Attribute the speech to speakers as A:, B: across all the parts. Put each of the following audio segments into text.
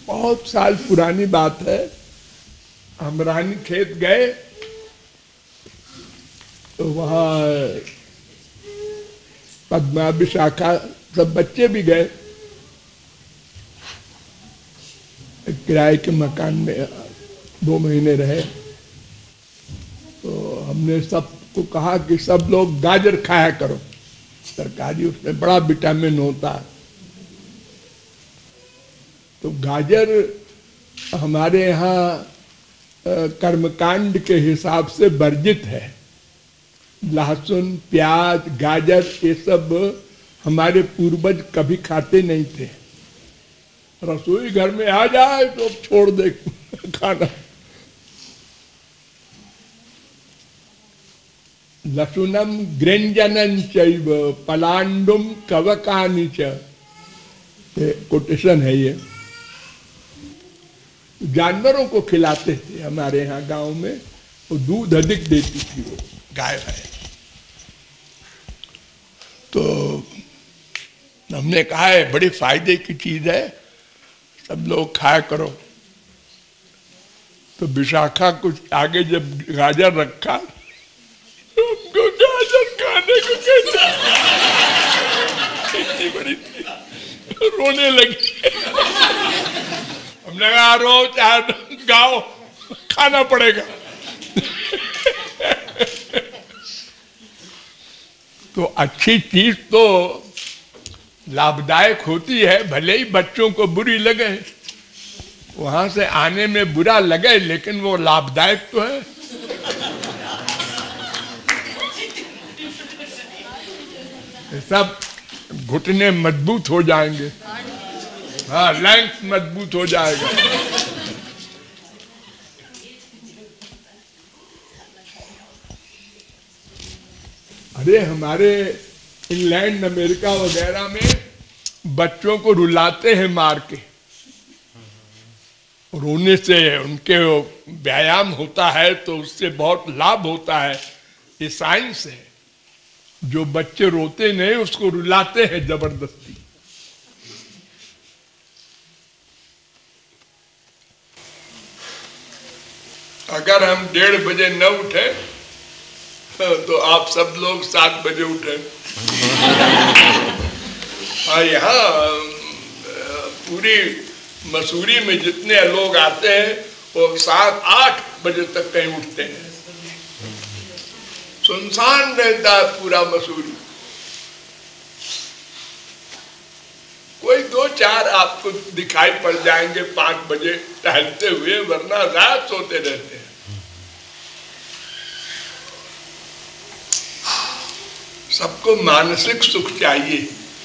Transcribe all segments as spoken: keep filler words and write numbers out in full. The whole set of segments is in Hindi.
A: बहुत साल पुरानी बात है, हम रानी खेत गए तो वहाँ पद्मा विशाखा सब बच्चे भी गए। किराए के मकान में दो महीने रहे तो हमने सबको कहा कि सब लोग गाजर खाया करो, तरकारी उसमें बड़ा विटामिन होता है। तो गाजर हमारे यहाँ कर्मकांड के हिसाब से वर्जित है। लहसुन, प्याज, गाजर ये सब हमारे पूर्वज कभी खाते नहीं थे। रसोई घर में आ जाए तो छोड़ दे खाना। लसुनम ग्रंजनम चैव पलांडुम कवकानि च, कोटेशन है ये। जानवरों को खिलाते थे हमारे यहाँ गांव में, वो दूध अधिक देती थी वो गाय है। तो हमने कहा है बड़ी फायदे की चीज है, सब लोग खाया करो। तो विशाखा कुछ आगे जब गाजर रखा, हमको गाजर खाने को कहता, इतनी बड़ी थी, रोने लगी। हमने कहा रो चाहे गाओ, खाना पड़ेगा। तो अच्छी चीज तो लाभदायक होती है, भले ही बच्चों को बुरी लगे, वहां से आने में बुरा लगे, लेकिन वो लाभदायक तो है। सब घुटने मजबूत हो जाएंगे, हाँ लैंग्स मजबूत हो जाएगा। अरे हमारे इंग्लैंड अमेरिका वगैरह में बच्चों को रुलाते हैं मार के, रोने से उनके व्यायाम होता है तो उससे बहुत लाभ होता है, ये साइंस है। जो बच्चे रोते नहीं उसको रुलाते हैं जबरदस्ती। अगर हम डेढ़ बजे न उठे तो आप सब लोग सात बजे उठे। हाँ, यहाँ पूरी मसूरी में जितने लोग आते हैं वो सात आठ बजे तक कहीं उठते हैं। सुनसान रहता है पूरा मसूरी, कोई दो चार आपको दिखाई पड़ जाएंगे पांच बजे टहलते हुए, वरना रात सोते रहते हैं। सबको मानसिक सुख चाहिए।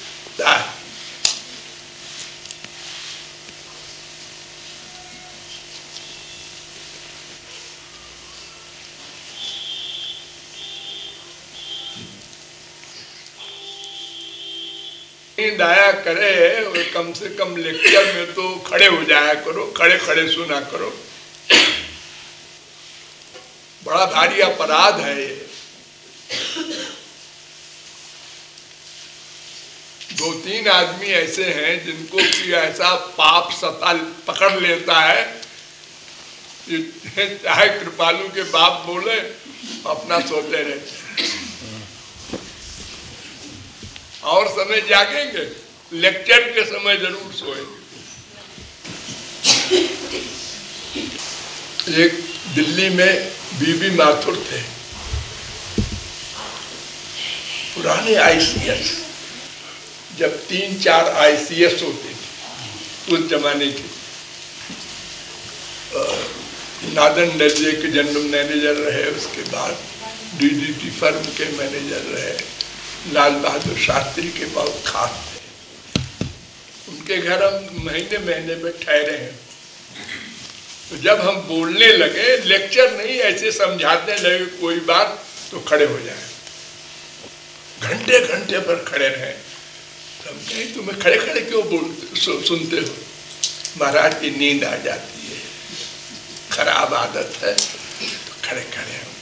A: नींद आया करे और कम से कम लेक्चर में तो खड़े हो जाया करो, खड़े खड़े सुना करो। बड़ा भारी अपराध है ये। दो तीन आदमी ऐसे हैं जिनको कि ऐसा पाप सता पकड़ लेता है, चाहे कृपालु के बाप बोले अपना सोते रहते हैं। और समय जागेंगे, लेक्चर के समय जरूर सोएंगे। एक दिल्ली में बीबी माथुर थे, पुराने आईसीएस, जब तीन चार आईसीएस होते थे उस जमाने के। नादन दर्जे के जनरल मैनेजर रहे, उसके बाद डीडीटी फर्म के मैनेजर रहे। लाल बहादुर शास्त्री के बहुत खास थे, उनके घर हम महीने महीने में ठहरे हैं। तो जब हम बोलने लगे, लेक्चर नहीं ऐसे समझाते लगे कोई बात, तो खड़े हो जाए, घंटे घंटे पर खड़े रहे। हम कहें तुम्हें खड़े खड़े क्यों बोलते सु, सुनते हो? महाराज की नींद आ जाती है, खराब आदत है, तो खड़े खड़े हो।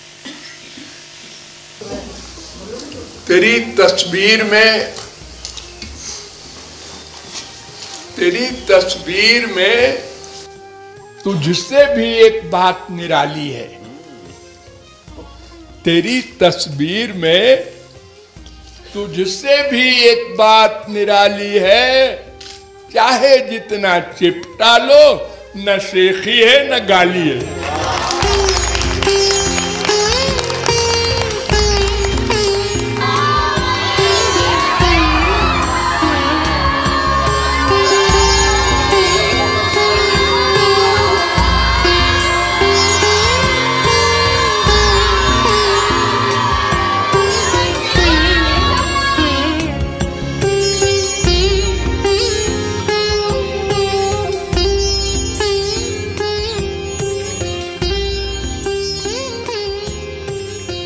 A: तेरी तस्वीर में तेरी तस्वीर में तुझसे भी एक बात निराली है, तेरी तस्वीर में तुझसे भी एक बात निराली है, चाहे जितना चिपटा लो न शेखी है न गाली है।